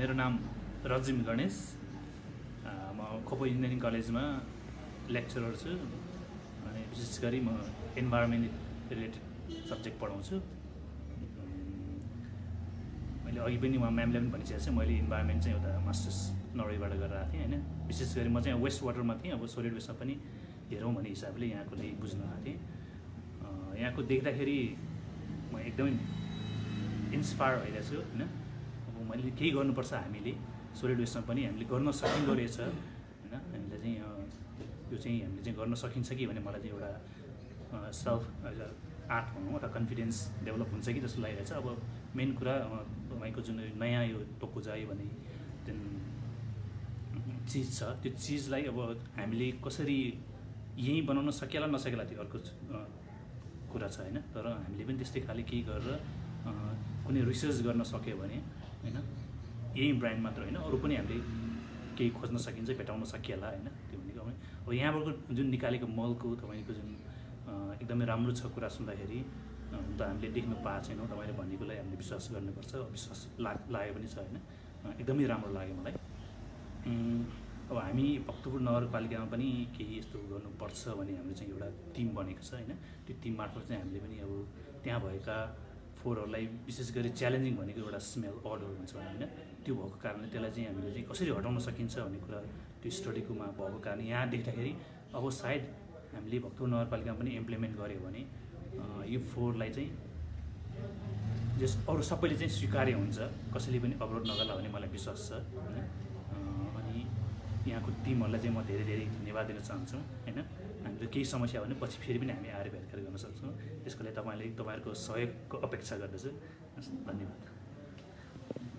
मेरो नाम रजिम गणेश। म खोपो इन्जिनियरिङ कलेजमा लेक्चरर छु अनि विशेष गरी म इन्भाइरोमेन्ट रिलेटेड सब्जेक्ट पढाउँछु। मैले अघि पनि म्यामले पनि भनिसकेको छु, मैले इन्भाइरोमेन्ट चाहिँ एउटा मास्टर्स नर्वेबाट गरेर आएको थिएँ होइन। विशेष गरी म चाहिँ वेस्ट वाटरमा थिएँ। अब सोलिड वेस्टमा पनि हेरौँ भन्ने हिसाबले यहाँको लागि बुझ्न आएको थिएँ। यहाँको देख्दाखेरि म एकदमै इन्सपायर भइरहेको छु होइन। अब मैले केही गर्नुपर्छ, हामीले सोलिड वेस्टमा पनि हामीले गर्न सकिँदो रहेछ होइन। हामीले चाहिँ यो चाहिँ हामीले चाहिँ गर्न सकिन्छ कि भने मलाई चाहिँ एउटा सेल्फ आर्ट भनौँ अथवा कन्फिडेन्स डेभलप हुन्छ कि जस्तो लागिरहेको छ। अब मेन कुरा तपाईँको जुन नयाँ यो टोकुजाई भन्ने जुन चिज छ, त्यो चिजलाई अब हामीले कसरी यहीँ बनाउन सकेला नसकेला त्यो अर्को कुरा छ होइन। तर हामीले पनि त्यस्तै खाले केही गरेर कुनै रिसर्च गर्न सक्यो भने होइन, यही ब्रान्ड मात्र होइन अरू पनि हामीले केही खोज्न सकिन्छ, भेटाउन सकिएला होइन। त्यो भनेको अब यहाँबाट जुन निकालेको मलको तपाईँको जुन एकदमै राम्रो छ कुरा सुन्दाखेरि त हामीले देख्नु पाएको छैनौँ। तपाईँले भनेकोलाई हामीले विश्वास गर्नुपर्छ, विश्वास लाग्यो पनि छ होइन। एकदमै राम्रो लाग्यो मलाई। अब हामी भक्तपुर नगरपालिकामा पनि केही यस्तो गर्नुपर्छ भने हाम्रो चाहिँ एउटा टिम बनेको छ होइन। त्यो टिम मार्फत चाहिँ हामीले पनि अब त्यहाँ भएका फोहोरहरूलाई विशेष गरी च्यालेन्जिङ भनेको एउटा स्मेल अडर हुन्छ होइन। त्यो भएको कारणले त्यसलाई चाहिँ हामीले चाहिँ कसरी हटाउन सकिन्छ भन्ने कुरा त्यो स्टडीकोमा भएको कारण यहाँ देख्दाखेरि अब सायद हामीले भक्तपुर नगरपालिकामा पनि इम्प्लिमेन्ट गऱ्यो भने यो फोहोरलाई चाहिँ जस अरू सबैले चाहिँ स्वीकार्य हुन्छ, कसैले पनि अवरोध नगर्ला भन्ने मलाई विश्वास छ होइन। अनि यहाँको टिमहरूलाई चाहिँ म धेरै धेरै धन्यवाद दिन चाहन्छु होइन। हामीले केही समस्या हो भने पछि फेरि पनि हामी आएर भेटघाट गर्न सक्छौँ। त्यसको लागि तपाईँहरूको सहयोगको अपेक्षा गर्दछु। धन्यवाद।